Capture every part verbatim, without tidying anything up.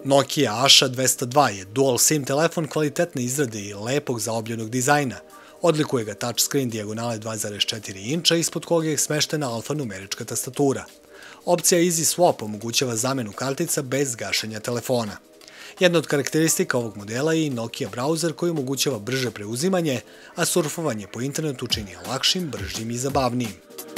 Nokia Asha dvesta dva je dual SIM telefon kvalitetne izrade i lepog zaobljenog dizajna. Odlikuje ga touchscreen dijagonale dva zarez četiri inča ispod koga je smeštena alfanumerička tastatura. Opcija Easy Swap omogućava zamenu kartica bez gašenja telefona. Jedna od karakteristika ovog modela je i Nokia browser koji omogućava brže preuzimanje, a surfovanje po internetu čini lakšim, bržim i zabavnijim.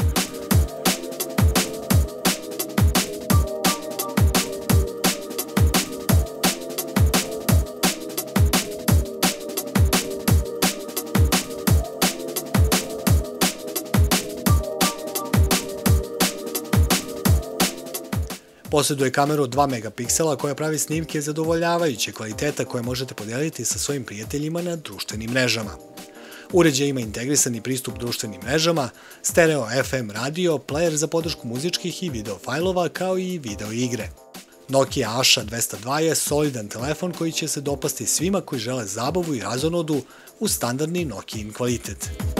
Posjeduje kameru od dva megapiksela koja pravi snimke zadovoljavajuće kvaliteta koje možete podeliti sa svojim prijateljima na društvenim mrežama. Uređaj ima integrisani pristup društvenim mrežama, stereo F M radio, player za podršku muzičkih i video fajlova kao i video igre. Nokia Asha dvesta dva je solidan telefon koji će se dopasti svima koji žele zabavu i razonodu uz standardni Nokiin kvalitet.